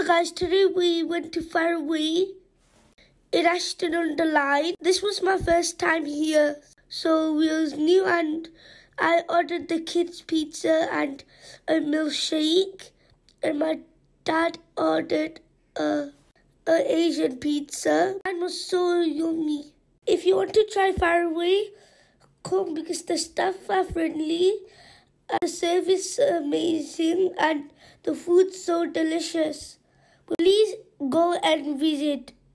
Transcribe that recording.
guys, today we went to Faraway in Ashton-under-Lyne. This was my first time here, so it was new, and I ordered the kids pizza and a milkshake, and my dad ordered a Asian pizza. Mine was so yummy. If you want to try Faraway, come, because the staff are friendly, the service is amazing, and the food's so delicious. Please go and visit.